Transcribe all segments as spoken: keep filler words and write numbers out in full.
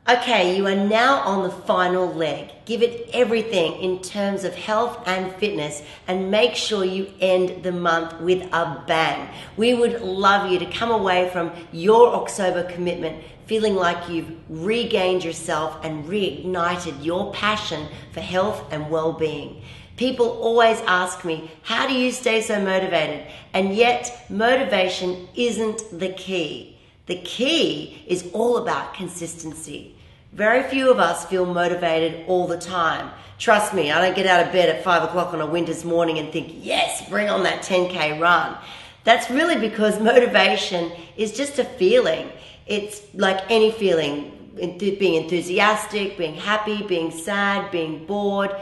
Okay, you are now on the final leg. Give it everything in terms of health and fitness and make sure you end the month with a bang. We would love you to come away from your October commitment feeling like you've regained yourself and reignited your passion for health and well-being. People always ask me, how do you stay so motivated? And yet, motivation isn't the key. The key is all about consistency. Very few of us feel motivated all the time. Trust me, I don't get out of bed at five o'clock on a winter's morning and think, yes, bring on that ten K run. That's really because motivation is just a feeling. It's like any feeling, being enthusiastic, being happy, being sad, being bored.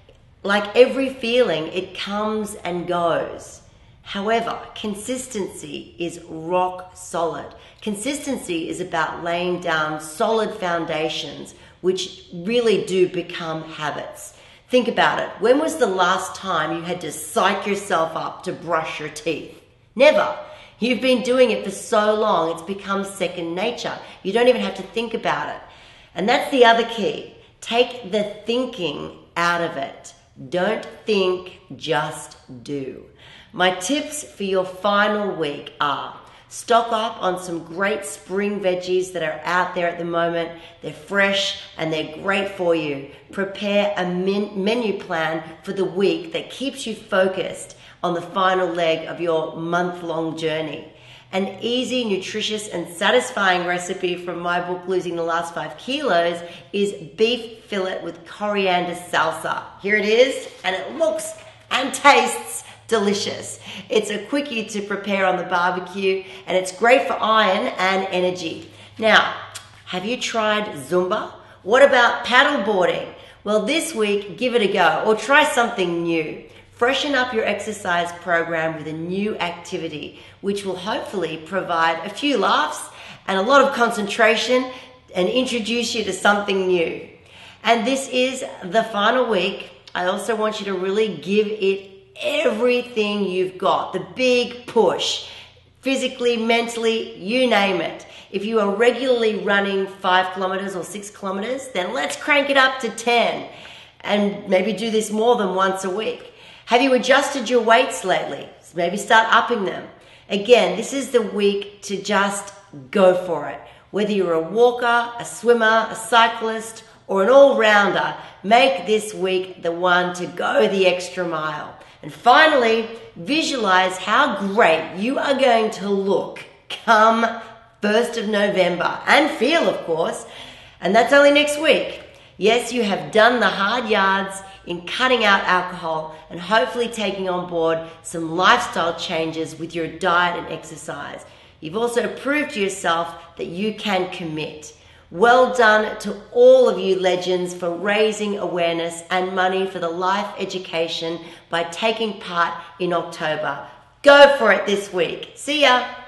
Like every feeling, it comes and goes. However, consistency is rock solid. Consistency is about laying down solid foundations, which really do become habits. Think about it. When was the last time you had to psych yourself up to brush your teeth? Never. You've been doing it for so long, it's become second nature. You don't even have to think about it. And that's the other key. Take the thinking out of it. Don't think, just do. My tips for your final week are: stock up on some great spring veggies that are out there at the moment. They're fresh and they're great for you. Prepare a men- menu plan for the week that keeps you focused on the final leg of your month-long journey. An easy, nutritious, and satisfying recipe from my book, Losing the Last Five Kilos, is beef fillet with coriander salsa. Here it is, and it looks and tastes delicious. It's a quickie to prepare on the barbecue, and it's great for iron and energy. Now, have you tried Zumba? What about paddleboarding? Well, this week, give it a go, or try something new. Freshen up your exercise program with a new activity, which will hopefully provide a few laughs and a lot of concentration and introduce you to something new. And this is the final week. I also want you to really give it everything you've got, the big push, physically, mentally, you name it. If you are regularly running five kilometers or six kilometers, then let's crank it up to ten and maybe do this more than once a week. Have you adjusted your weights lately? Maybe start upping them. Again, this is the week to just go for it. Whether you're a walker, a swimmer, a cyclist, or an all-rounder, make this week the one to go the extra mile. And finally, visualize how great you are going to look come first of November, and feel, of course. And that's only next week. Yes, you have done the hard yards in cutting out alcohol and hopefully taking on board some lifestyle changes with your diet and exercise. You've also proved to yourself that you can commit. Well done to all of you legends for raising awareness and money for the life education by taking part in October. Go for it this week. See ya.